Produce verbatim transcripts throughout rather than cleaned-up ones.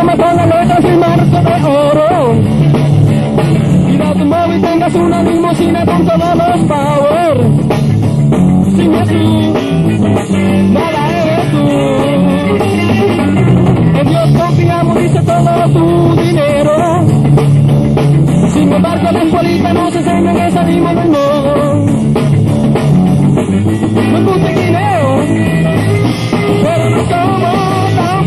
llama con las letras y marco de oro. Mira tu móvil, tengas una limusina con todos los power. Sin ti, nada eres tú. En Dios confiamos, dice todo tu dinero. Sin embargo, las políticas nos enseñan que salimos del no. No es un tequileo, pero no somos tan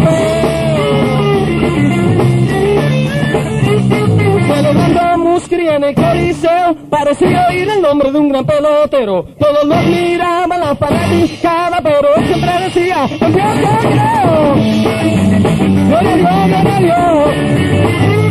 feos. Celebrando muscría en el coliseo, parecía oír el nombre de un gran pelotero. Todos los miraban la fanaticada, pero él siempre decía, en Dios yo creo. Gloria a Dios, gloria a Dios.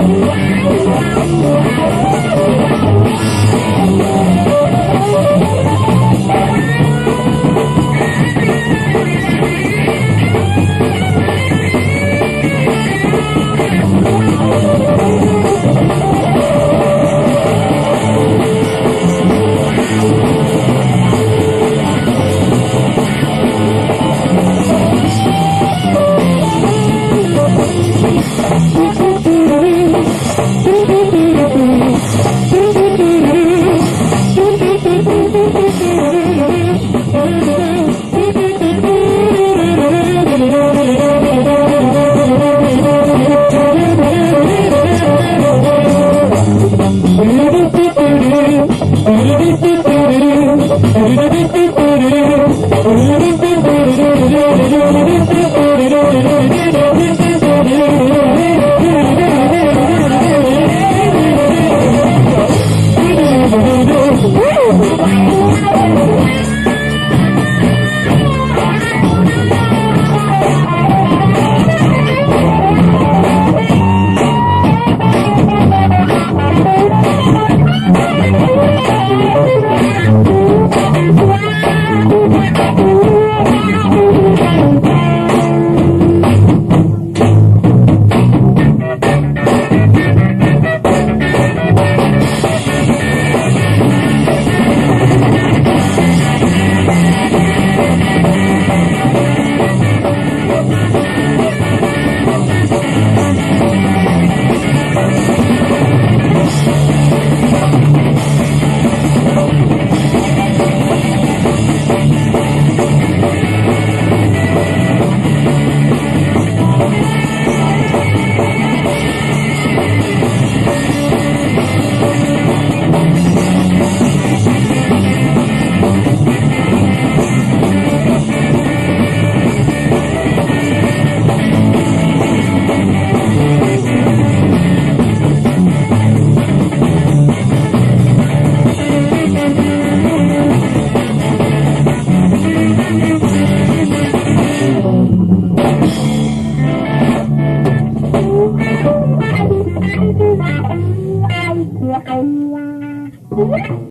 Thank you.